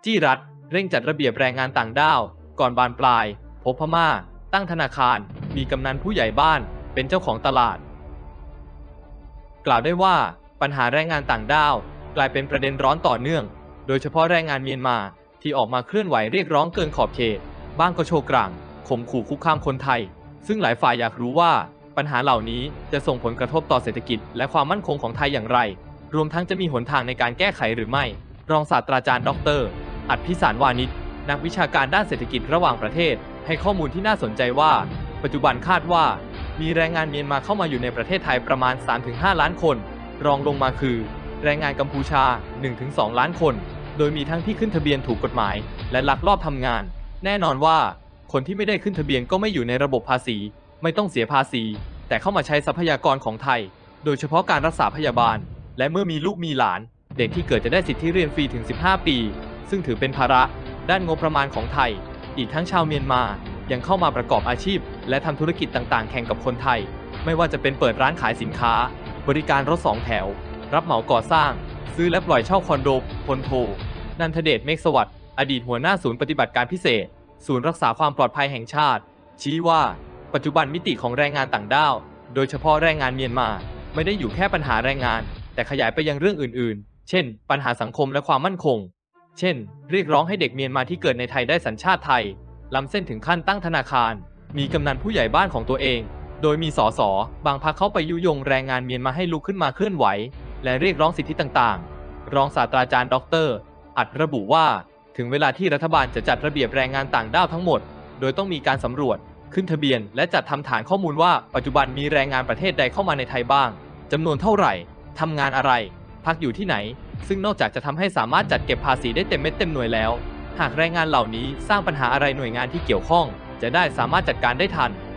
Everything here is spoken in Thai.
จี้รัฐเร่งจัดระเบียบแรงงานต่างด้าวก่อนบานปลายพบพม่าตั้งธนาคารมีกำนันผู้ใหญ่บ้านเป็นเจ้าของตลาดกล่าวได้ว่าปัญหาแรงงานต่างด้าวกลายเป็นประเด็นร้อนต่อเนื่องโดยเฉพาะแรงงานเมียนมาที่ออกมาเคลื่อนไหวเรียกร้องเกินขอบเขตบ้างก็โชว์กลางข่มขู่คุกคามคนไทยซึ่งหลายฝ่ายอยากรู้ว่าปัญหาเหล่านี้จะส่งผลกระทบต่อเศรษฐกิจและความมั่นคงของไทยอย่างไรรวมทั้งจะมีหนทางในการแก้ไขหรือไม่รองศาสตราจารย์ดร.อัฏฐพิสารวานิชนักวิชาการด้านเศรษฐกิจระหว่างประเทศให้ข้อมูลที่น่าสนใจว่าปัจจุบันคาดว่ามีแรงงานเมียนมาเข้ามาอยู่ในประเทศไทยประมาณ 3-5 ล้านคนรองลงมาคือแรงงานกัมพูชา 1-2 ล้านคนโดยมีทั้งที่ขึ้นทะเบียนถูกกฎหมายและลักลอบทำงานแน่นอนว่าคนที่ไม่ได้ขึ้นทะเบียนก็ไม่อยู่ในระบบภาษีไม่ต้องเสียภาษีแต่เข้ามาใช้ทรัพยากรของไทยโดยเฉพาะการรักษาพยาบาลและเมื่อมีลูกมีหลานเด็กที่เกิดจะได้สิทธิเรียนฟรีถึง 15 ปีซึ่งถือเป็นภาระด้านงบประมาณของไทยอีกทั้งชาวเมียนมายังเข้ามาประกอบอาชีพและทำธุรกิจต่างๆแข่งกับคนไทยไม่ว่าจะเป็นเปิดร้านขายสินค้าบริการรถ2 แถวรับเหมาก่อสร้างซื้อและปล่อยเช่าคอนโดพลโทนันทเดชเมฆสวัสดิ์อดีตหัวหน้าศูนย์ปฏิบัติการพิเศษศูนย์รักษาความปลอดภัยแห่งชาติชี้ว่าปัจจุบันมิติของแรงงานต่างด้าวโดยเฉพาะแรงงานเมียนมาไม่ได้อยู่แค่ปัญหาแรงงานแต่ขยายไปยังเรื่องอื่นๆเช่นปัญหาสังคมและความมั่นคงเช่นเรียกร้องให้เด็กเมียนมาที่เกิดในไทยได้สัญชาติไทยล้ำเส้นถึงขั้นตั้งธนาคารมีกำนันผู้ใหญ่บ้านของตัวเองโดยมีสสบางพรรคเข้าไปยุยงแรงงานเมียนมาให้ลุกขึ้นมาเคลื่อนไหวและเรียกร้องสิทธิต่างๆรองศาสตราจารย์ดร.อัฏฐระบุว่าถึงเวลาที่รัฐบาลจะจัดระเบียบแรงงานต่างด้าวทั้งหมดโดยต้องมีการสำรวจขึ้นทะเบียนและจัดทำฐานข้อมูลว่าปัจจุบันมีแรงงานประเทศใดเข้ามาในไทยบ้างจำนวนเท่าไหร่ทำงานอะไรพักอยู่ที่ไหนซึ่งนอกจากจะทำให้สามารถจัดเก็บภาษีได้เต็มเม็ดเต็มหน่วยแล้วหากแรงงานเหล่านี้สร้างปัญหาอะไรหน่วยงานที่เกี่ยวข้องจะได้สามารถจัดการได้ทัน